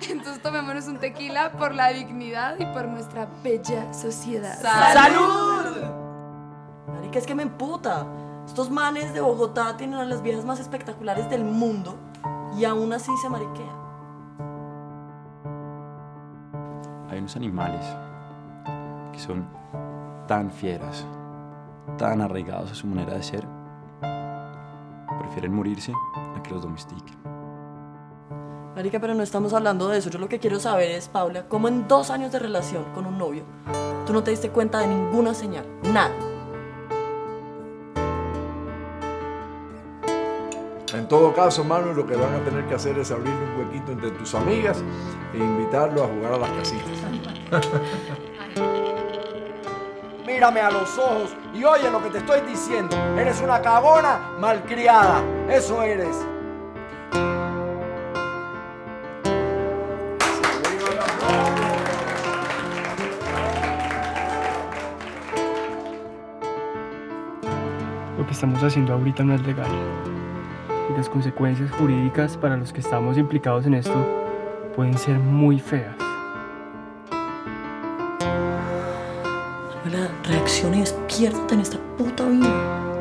Entonces tomémonos un tequila por la dignidad y por nuestra bella sociedad. ¡Salud! Marica, es que me emputa. Estos manes de Bogotá tienen a las viejas más espectaculares del mundo y aún así se mariquean. Hay unos animales que son tan fieras, tan arraigados a su manera de ser, prefieren morirse a que los domestiquen. Marica, pero no estamos hablando de eso. Yo lo que quiero saber es, Paula, ¿cómo en 2 años de relación con un novio tú no te diste cuenta de ninguna señal? Nada. En todo caso, Manu, lo que van a tener que hacer es abrirle un huequito entre tus amigas e invitarlo a jugar a las casitas. Mírame a los ojos y oye lo que te estoy diciendo. Eres una cagona malcriada. Eso eres. Lo que estamos haciendo ahorita no es legal. Y las consecuencias jurídicas para los que estamos implicados en esto pueden ser muy feas. Manuela, reacciona y despiértate en esta puta vida.